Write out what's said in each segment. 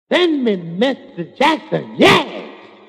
Send me Mr. Jackson, yeah!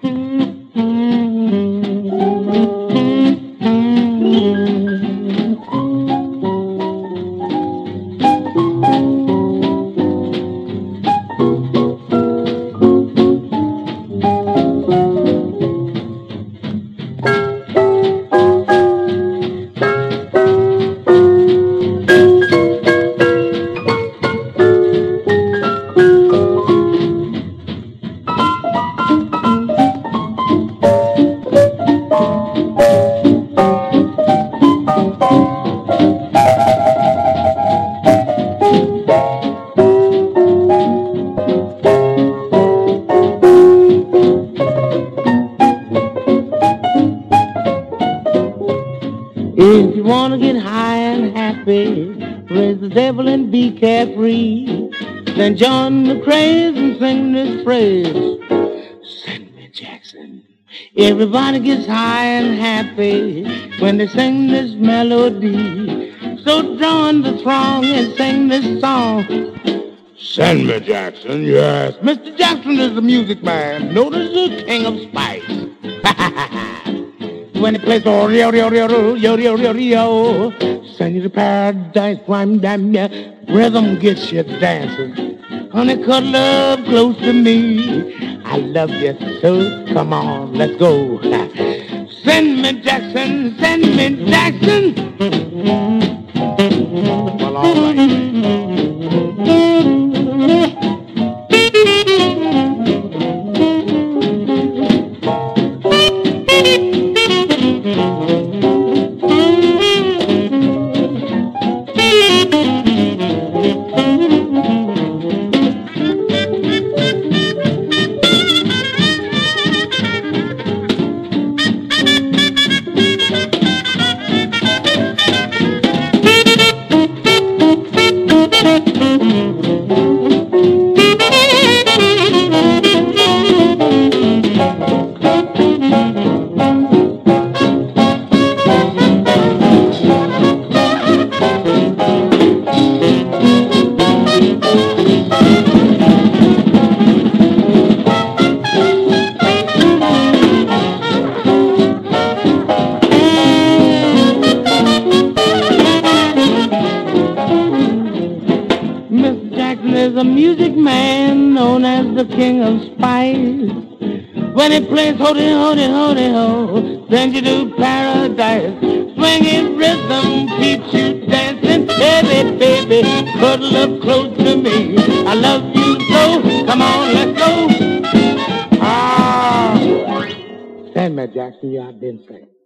If you want to get high and happy, raise the devil and be carefree, then join the craze and sing this phrase. Send me Jackson. Everybody gets high and happy when they sing this melody. So join the throng and sing this song. Send me Jackson, yes. Mr. Jackson is the music man, known as the king of spice. When he plays oh rio rio rio rio rio rio rio, send you to paradise, rhyme damn ya, rhythm gets you dancing. Honey, cuddle up close to me. I love you so. Come on, let's go. Send me Jackson, send me Jackson. Well, all right. Mr. Jackson is a music man known as the king of spice. When he plays hody hody hody ho, then you do paradise. Swinging rhythm keeps you dancing. Baby, baby, cuddle up close to me. I love you so. Come on, let's go. Ah, Send me Jackson, you have been saying.